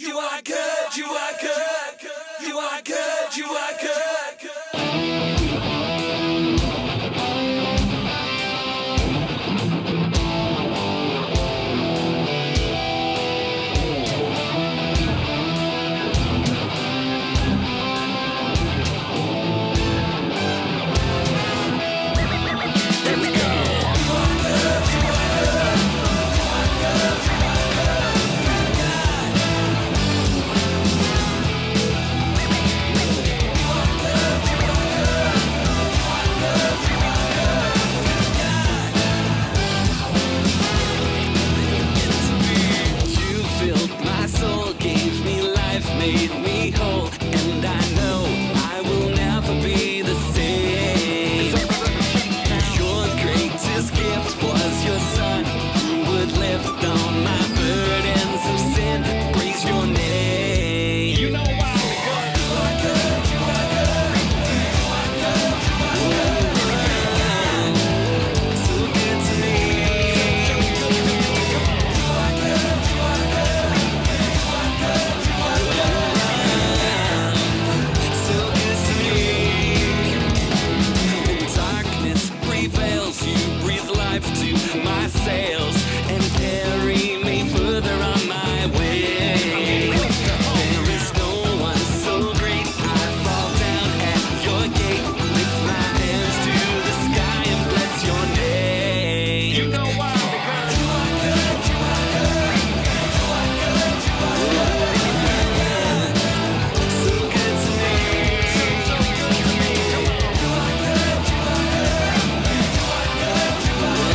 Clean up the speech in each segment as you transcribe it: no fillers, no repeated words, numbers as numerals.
You are good, you are good, you are good, you are good. Made me whole, and I know I will never be the same. Your greatest gift was your son, who would lift all my burdens of sin. Praise your name. You know why? Because you are good, you are good, you are good, you are good. So good to me. You are good, you are good, you are good. To my sails and carry me further on my way. There is no one so great. I fall down at your gate, lift my hands to the sky and bless your name. You know why? Because you are good, you are good, you are good, you are good. So good to me. So good to me. Come on. You are good, you are good, you are good, you are good.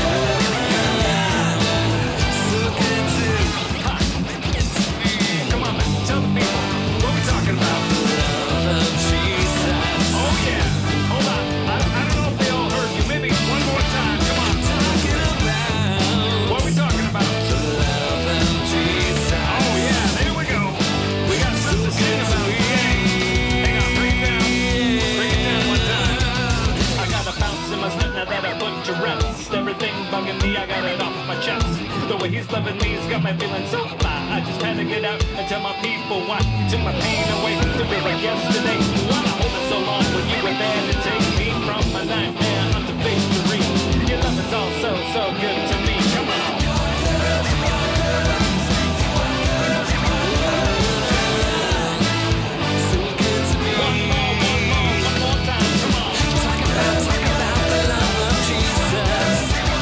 The way he's loving me has got my feeling so fly. I just had to get out and tell my people why. Took my pain away to feel like yesterday. Why I hold it so long when you were there to take me from my nightmare unto victory. Your love is all so, so good to me. Come on. So good to me. One more time. Come on. Talk about the love of Jesus.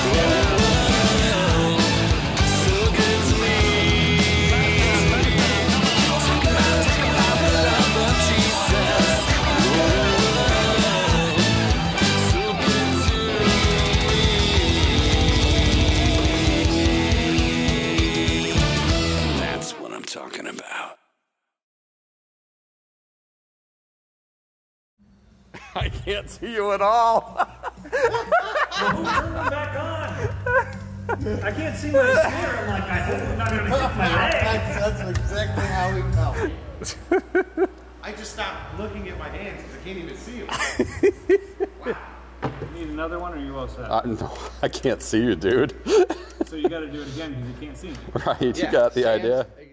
Talking about. I can't see you at all. Well, who turned them back on? I can't see my smear. I'm like, I hope I'm not going to hit my leg. That's exactly how we felt. I just stopped looking at my hands because I can't even see them. Wow. You need another one, or are you all set? No, I can't see you, dude. So you got to do it again because you can't see me. Right, you got the idea.